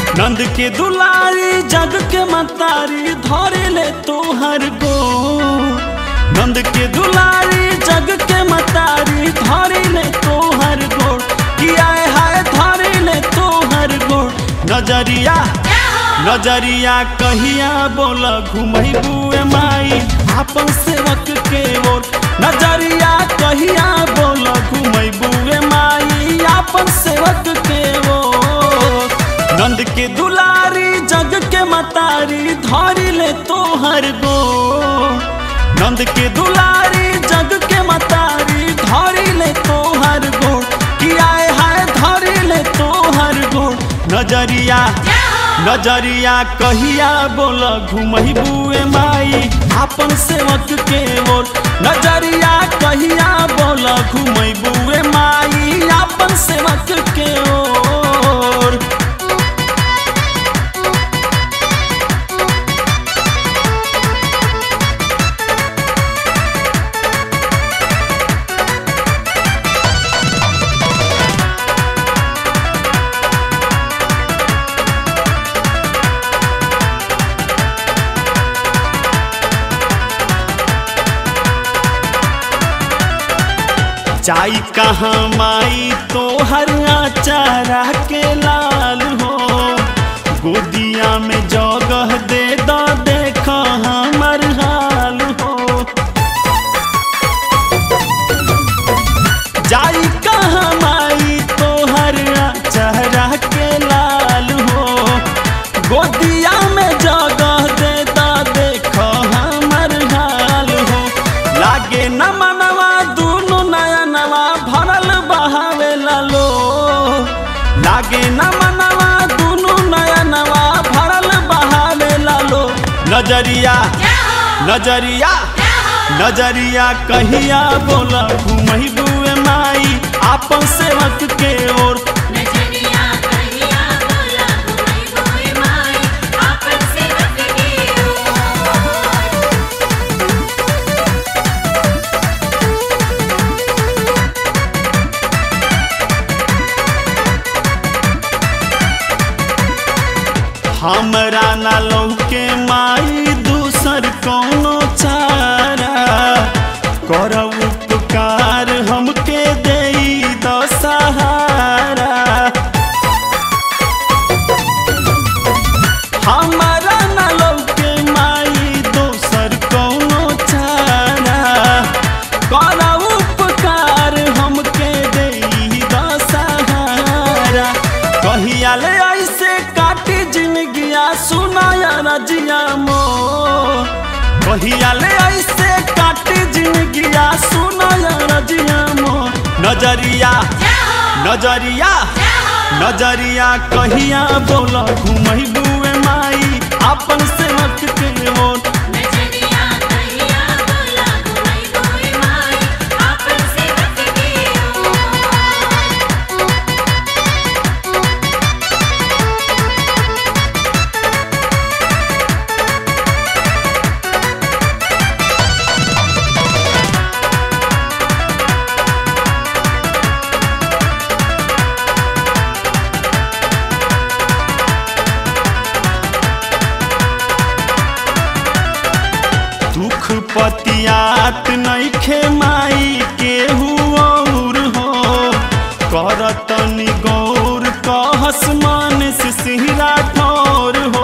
नंद के दुलारी जग के मतारी धरे ले तोहर गो। नंद के दुलारी जग के मतारी धरे ले तोहर गो। किया है धरे ले तोहर गो। नजरिया नजरिया कहिया बोल घुमैबुए माई आपन सेवक के ओर। नजरिया कहिया बोल घुमैबुए माई आपन सेवक के ओर। नंद के दुलारी जग के मतारी धरी ले तोहर गो। नंद के दुलारी जग के मतारी धरी ले तोहर गो। किया है धरी ले तोहर गो। नजरिया नजरिया कहिया बोल घुमैबुए माई आपन सेवक के ओर। नजरिया कहिया बोल घुमैबुए माई आपन सेवक के ओर। जाई कहाँ माई तोहर आचारा के लाल हो। गोदिया में जगह दे दो देख हमर हाल हो। जाई कहाँ माई तोहर आचारा के लाल हो। गोदिया में जगह दे दो देख हमर हाल हो। लागे न मनवा भरल बहावे लालो। लागे न मनवा दुनु नयनवा भरल बहावे लालो। नजरिया नजरिया नजरिया कहिया बोल घुमैबुए माई आपन सेवक के ओर। हमरा ना लौके माई दूसर कौनो चारा। कर उपकार हमके देई द सहारा। हमरा ना लौके माई दूसर कौनो चारा। कर उपकार हमके देई द सहारा। कहिया ले ऐसे काटी जिंदगिया सुनाया रजिया मो। कहिया ले ऐसे काटी जिंदगिया सुनाया रजिया मो। नजरिया नजरिया नजरिया कहिया बोल घुमैबुए माई आपन सेवक के ओर। दुख पतियात नइखे माई केहू और हो। करतनी गौर कहस मन से सिहरा ठोर हो।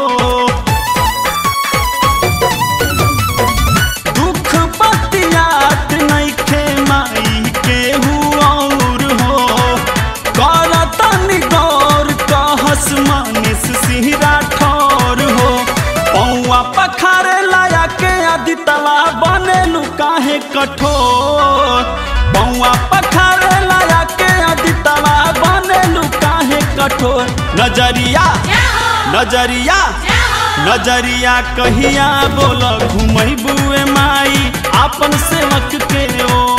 दुख पतियात नइखे माई केहू और हो। करतनी गौर कहस मन से सिहरा ठोर हो। पौआ पखारे लाया के आदितवा बनेलु काहे कठोर। पौआ पखारे लाया के आदितवा बनेलु काहे कठोर। नजरिया नजरिया नजरिया कहिया बोल घुमैबुए माई आपन सेवक के ओर।